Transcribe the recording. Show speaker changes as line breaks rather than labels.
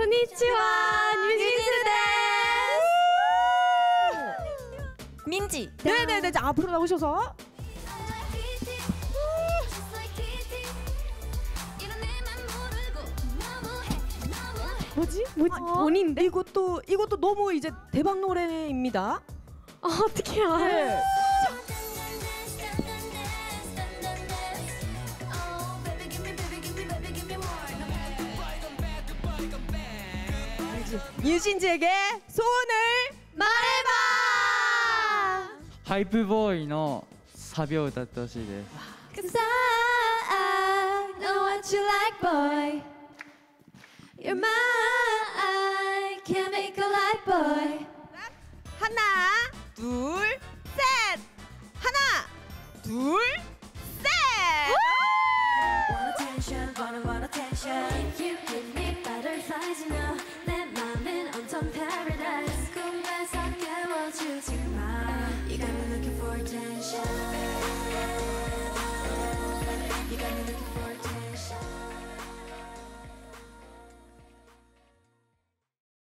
konnichiwa, 뉴진스 데스.
민지.
네네네. 자, 앞으로 나오셔서. 뭐지?
본인데?
이것도 너무 이제 대박 노래입니다.
어떻게 알아요?
뉴진즈에게 소원을
말해봐.
ハイプボーイのサビを歌ってほしいです。
Cause I know what you like, boy. You're mine. Can't make a light, boy.
하나, 둘, 셋. 하나, 둘, 셋.
Want attention, want attention. You give me butterflies, you know.